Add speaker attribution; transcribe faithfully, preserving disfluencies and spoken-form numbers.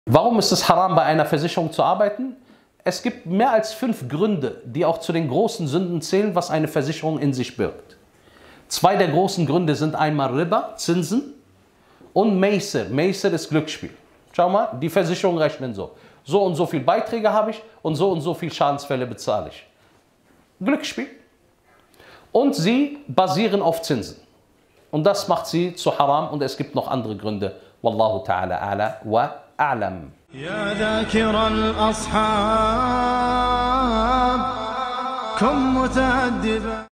Speaker 1: Warum ist es haram, bei einer Versicherung zu arbeiten? Es gibt mehr als fünf Gründe, die auch zu den großen Sünden zählen, was eine Versicherung in sich birgt. Zwei der großen Gründe sind einmal Riba, Zinsen, und Maisir. Maisir ist Glücksspiel. Schau mal, die Versicherungen rechnen so. So und so viel Beiträge habe ich und so und so viel Schadensfälle bezahle ich. Glücksspiel. Und sie basieren auf Zinsen. Und das macht sie zu haram, und es gibt noch andere Gründe. Wallahu ta'ala a'la wa a'lam.
Speaker 2: يا ذاكر الأصحاب كن متأدبا